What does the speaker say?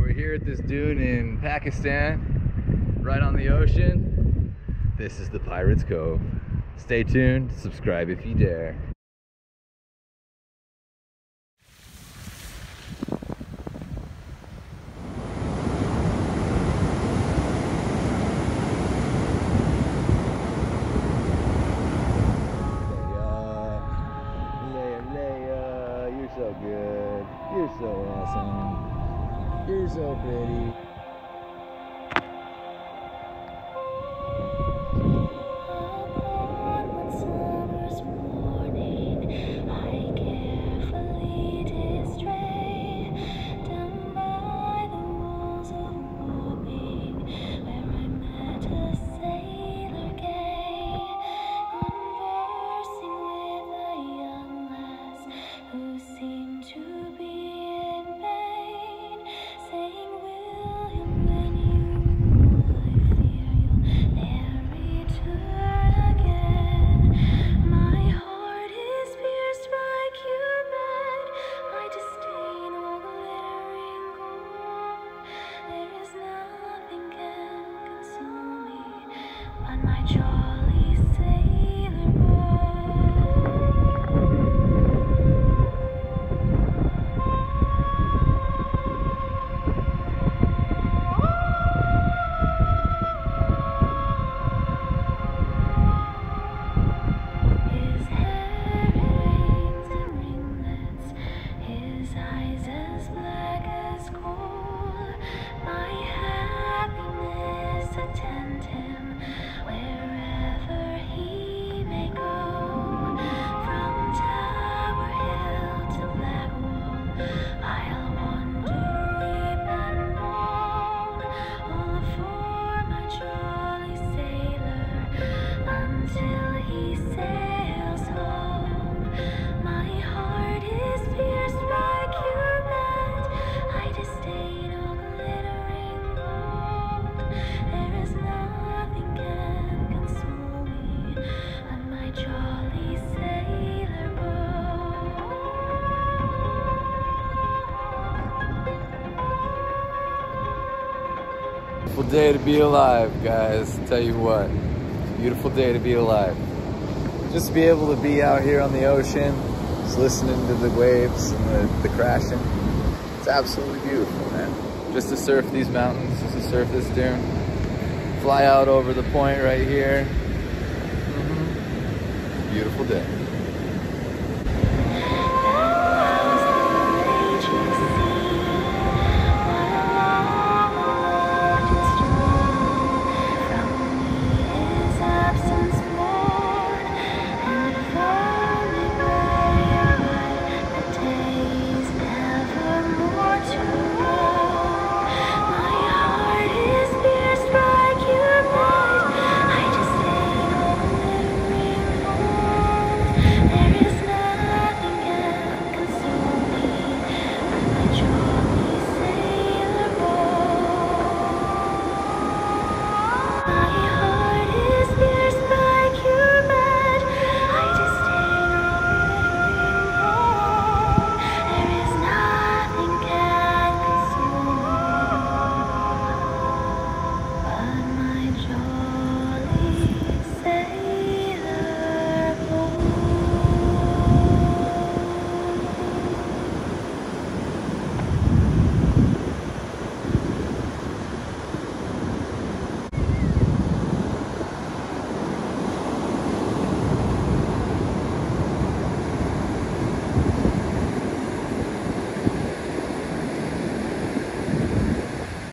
we're here at this dune in Pakistan, right on the ocean. This is the Pirates Cove. Stay tuned, subscribe if you dare. You're so good. You're so awesome. You're so pretty. Beautiful day to be alive, guys. Tell you what, beautiful day to be alive. Just to be able to be out here on the ocean, just listening to the waves and the crashing. It's absolutely beautiful, man. Just to surf these mountains, just to surf this dune. Fly out over the point right here. Beautiful day.